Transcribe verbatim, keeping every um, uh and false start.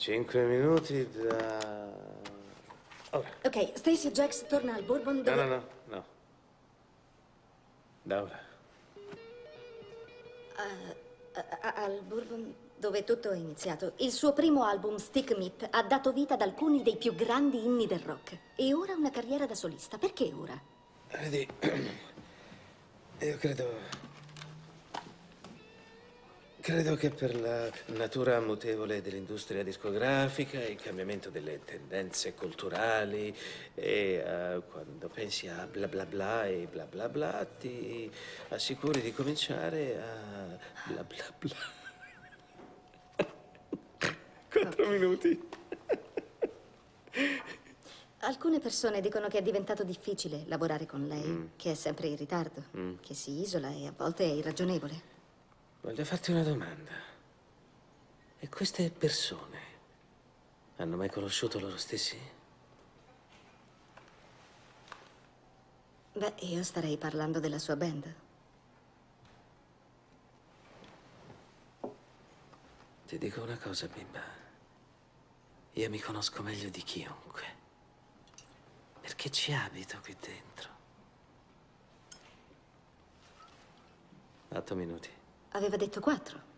Cinque minuti da... ora. Ok, Stacy Jacks torna al Bourbon dove... No, no, no, no. Da ora. Uh, uh, al Bourbon dove tutto è iniziato. Il suo primo album, Stick Meat, ha dato vita ad alcuni dei più grandi inni del rock. E ora una carriera da solista. Perché ora? Vedi, io credo... Credo che per la natura mutevole dell'industria discografica, il cambiamento delle tendenze culturali e uh, quando pensi a bla bla bla e bla bla bla, ti assicuri di cominciare a bla bla bla. Quattro minuti. Alcune persone dicono che è diventato difficile lavorare con lei, mm. che è sempre in ritardo, mm. che si isola e a volte è irragionevole. Voglio farti una domanda. E queste persone hanno mai conosciuto loro stessi? Beh, io starei parlando della sua band. Ti dico una cosa, bimba. Io mi conosco meglio di chiunque. Perché ci abito qui dentro. Otto minuti. Aveva detto quattro.